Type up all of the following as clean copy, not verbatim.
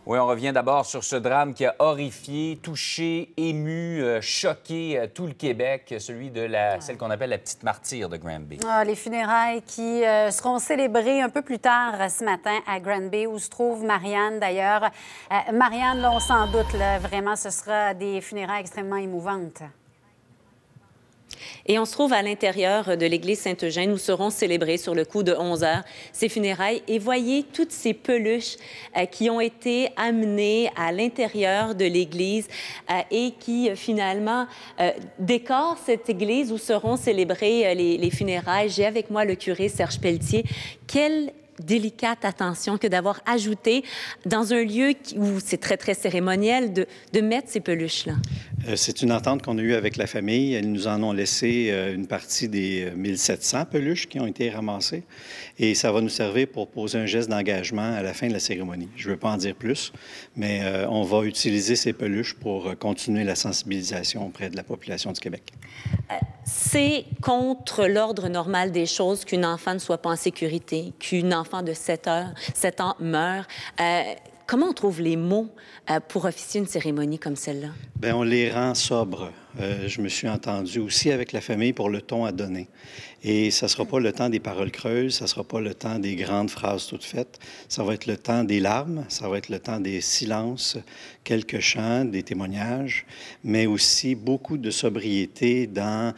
Oui, on revient d'abord sur ce drame qui a horrifié, touché, ému, choqué tout le Québec, celui de celle qu'on appelle la petite martyre de Granby. Les funérailles qui seront célébrées un peu plus tard ce matin à Granby, où se trouve Marianne d'ailleurs. Marianne, là, on s'en doute, là, vraiment, ce sera des funérailles extrêmement émouvantes. Et on se trouve à l'intérieur de l'église Saint-Eugène où seront célébrées sur le coup de 11 heures ces funérailles. Et voyez toutes ces peluches qui ont été amenées à l'intérieur de l'église et qui finalement décorent cette église où seront célébrées les funérailles. J'ai avec moi le curé Serge Pelletier. Quelle délicate attention que d'avoir ajouté dans un lieu où c'est très, très cérémoniel de mettre ces peluches-là. C'est une entente qu'on a eue avec la famille. Ils nous en ont laissé une partie des 1700 peluches qui ont été ramassées. Et ça va nous servir pour poser un geste d'engagement à la fin de la cérémonie. Je ne veux pas en dire plus, mais on va utiliser ces peluches pour continuer la sensibilisation auprès de la population du Québec. C'est contre l'ordre normal des choses qu'une enfant ne soit pas en sécurité, qu'une enfant de 7 ans meure. Comment on trouve les mots pour officier une cérémonie comme celle-là? Bien, on les rend sobres. Je me suis entendu aussi avec la famille pour le ton à donner. Et ça ne sera pas le temps des paroles creuses, ça ne sera pas le temps des grandes phrases toutes faites. Ça va être le temps des larmes, ça va être le temps des silences, quelques chants, des témoignages, mais aussi beaucoup de sobriété dans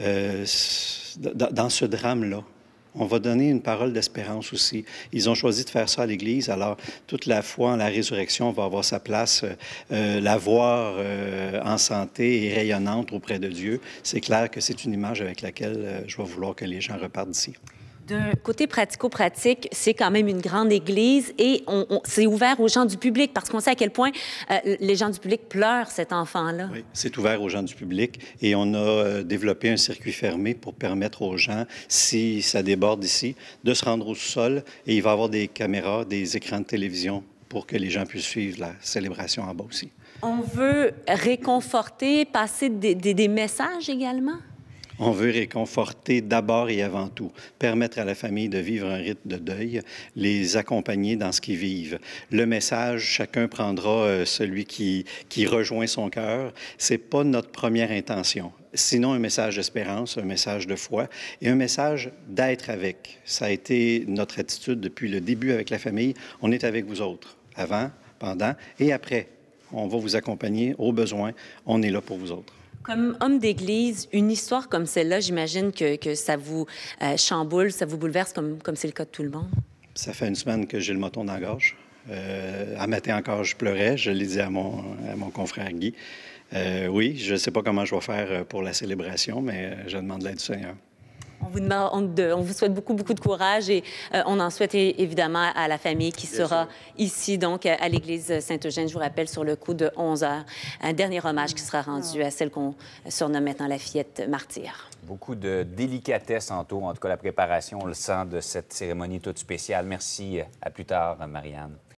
ce drame-là. On va donner une parole d'espérance aussi. Ils ont choisi de faire ça à l'Église, alors toute la foi en la résurrection va avoir sa place. La voir en santé et rayonnante auprès de Dieu, c'est clair que c'est une image avec laquelle je vais vouloir que les gens repartent d'ici. D'un côté pratico-pratique, c'est quand même une grande église et c'est ouvert aux gens du public parce qu'on sait à quel point les gens du public pleurent cet enfant-là. Oui, c'est ouvert aux gens du public et on a développé un circuit fermé pour permettre aux gens, si ça déborde ici, de se rendre au sous-sol et il va y avoir des caméras, des écrans de télévision pour que les gens puissent suivre la célébration en bas aussi. On veut réconforter, passer des messages également? On veut réconforter d'abord et avant tout, permettre à la famille de vivre un rite de deuil, les accompagner dans ce qu'ils vivent. Le message, chacun prendra celui qui rejoint son cœur. C'est pas notre première intention. Sinon, un message d'espérance, un message de foi et un message d'être avec. Ça a été notre attitude depuis le début avec la famille. On est avec vous autres, avant, pendant et après. On va vous accompagner au besoin. On est là pour vous autres. Comme homme d'Église, une histoire comme celle-là, j'imagine que ça vous chamboule, ça vous bouleverse comme c'est le cas de tout le monde. Ça fait une semaine que j'ai le moton dans la gorge. À matin encore, je pleurais. Je l'ai dit à mon confrère Guy. Oui, je ne sais pas comment je vais faire pour la célébration, mais je demande l'aide du Seigneur. On vous souhaite beaucoup, beaucoup de courage et on en souhaite évidemment à la famille qui sera ici, donc, à l'église Saint-Eugène, je vous rappelle, sur le coup de 11 heures. Un dernier hommage qui sera rendu à celle qu'on surnomme maintenant la fillette martyre. Beaucoup de délicatesse en tout cas la préparation, on le sent, de cette cérémonie toute spéciale. Merci. À plus tard, Marianne.